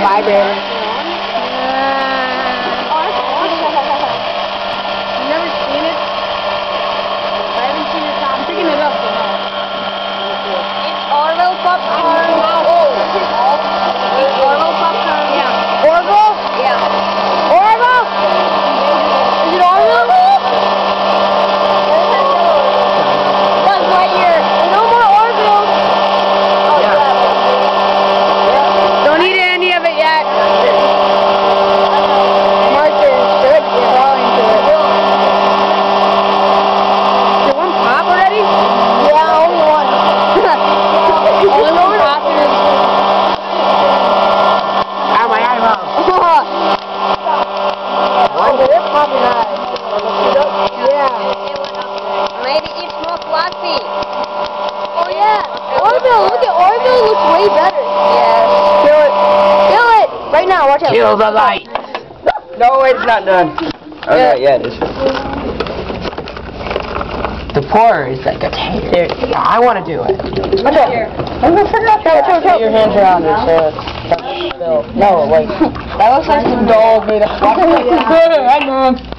vibrator. You've never seen it? I haven't seen it. I'm picking it up. It's Orville popcorn. It's Orville popcorn. Yeah. Orville? Yeah. Orville? Is it Orville? Buzz Lightyear. No more Orville. Oh, yeah. Don't eat any of it yet. Martha should crawl into it. Did one pop already? Yeah, only one. Only one pop. Ow, my eyebrow. Oh, they're popping eyes. Yeah. Maybe it's more fluffy. Oh yeah. Orville, look at Orville. Looks way better. Yes. Kill it. Kill it. Right now. Watch out. Kill the light. No, it's not done. Okay, yeah, it is. The pour is like a tear. I want to do it. Watch out. Put your hands around it so it doesn't spill. No, wait. That looks like some dolls made of. I know.